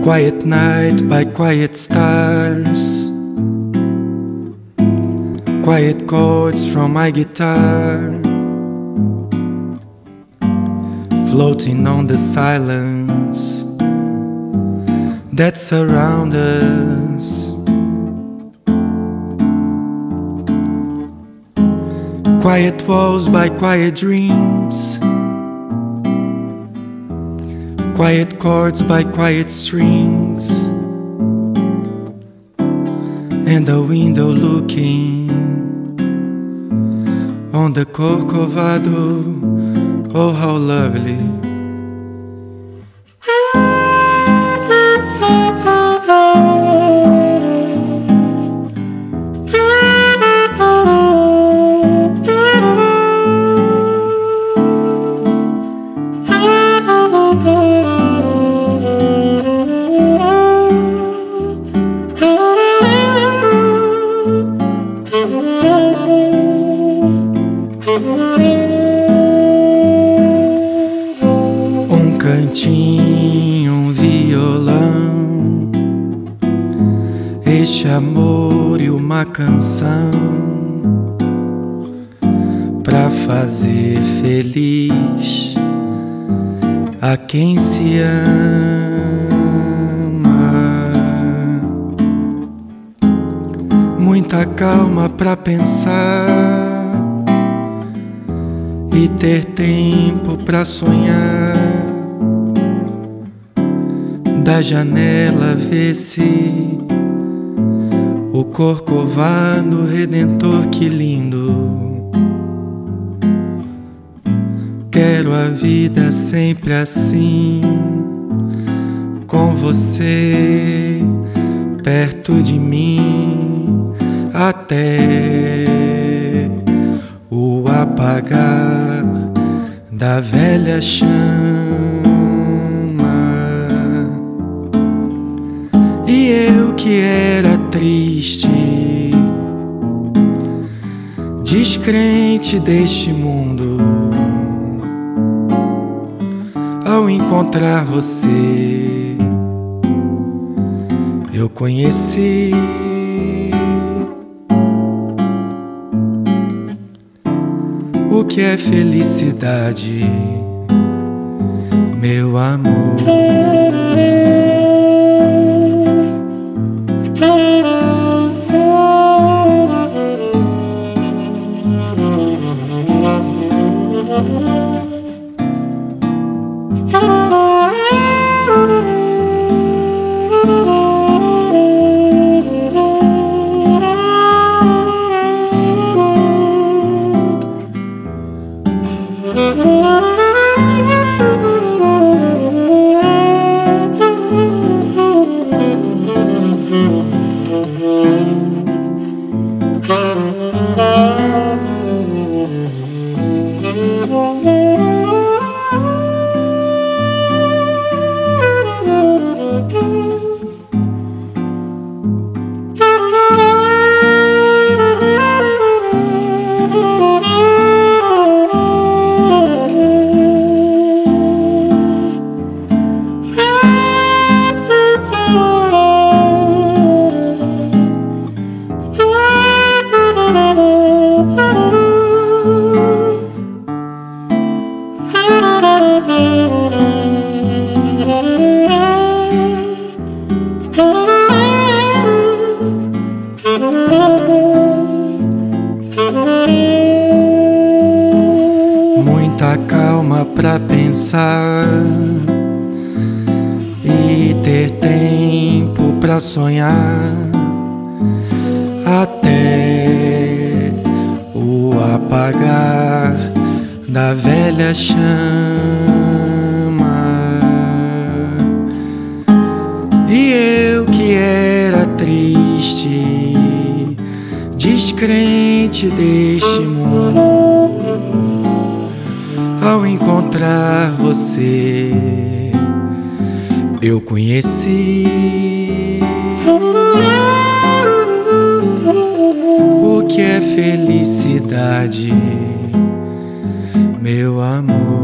Quiet night by quiet stars, quiet chords from my guitar, floating on the silence that surrounds us. Quiet walls by quiet dreams, quiet chords by quiet strings, and a window looking on the Corcovado. Oh, how lovely. Um cantinho, um violão, este amor e uma canção pra fazer feliz a quem se ama. Muita calma pra pensar e ter tempo pra sonhar. Da janela vê-se o Corcovado Redentor, que lindo. Quero a vida sempre assim, com você perto de mim, até o apagar da velha chama. E eu que era triste, descrente deste mundo, ao encontrar você, eu conheci o que é felicidade, meu amor. Muita calma pra pensar e ter tempo pra sonhar, até o apagar da velha chama. E eu que era triste, descrente deste mundo, ao encontrar você, eu conheci o que é felicidade, meu amor.